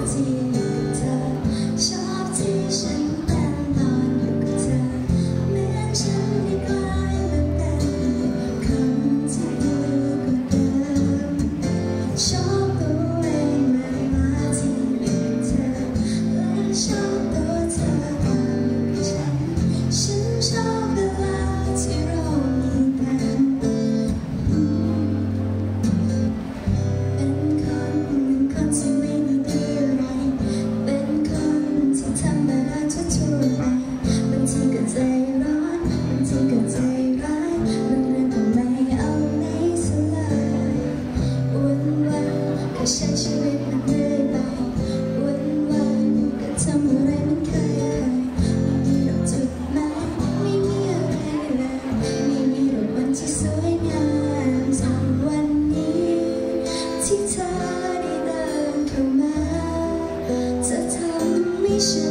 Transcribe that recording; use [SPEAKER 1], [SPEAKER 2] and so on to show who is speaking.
[SPEAKER 1] ที่กับเธอชอบที่ฉันเป็นตอนอยู่กับเธอเหมือนฉันได้กลายมาเป็นคนที่ดีกว่าเดิมชอบตัวเองเวลาที่อยู่กับเธอและชอบตัวเธอตอนอยู่กับฉันชอบเวลาที่เรามีกันเป็นคนที่ไม่มีดีอะไรเป็นคนที่ทำอะไรทั่วไปบางทีก็ใจร้อนบางทีก็ใจร้ายบางเรื่องก็ไม่เอาไหนซะเลยวันก็ใช้ชีวิตมันเรื่อยไปวันก็ทำอะไรมันเคยไม่มีดอกจุดหมายไม่มีอะไรเลยไม่มีดอกวันที่สวยงามสักวันนี้ที่เธอได้เดินเข้ามาจะทำให้ฉั